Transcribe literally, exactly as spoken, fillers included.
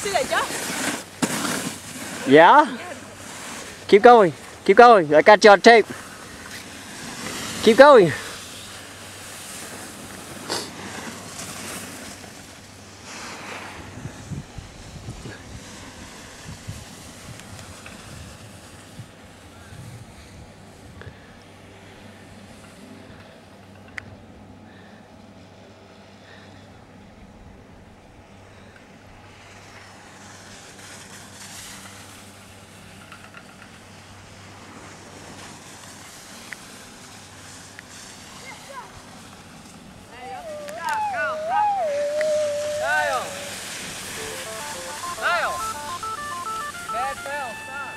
see that jump? Yeah? Keep going. Keep going. I got you on tape. Keep going. Bad fell, stop.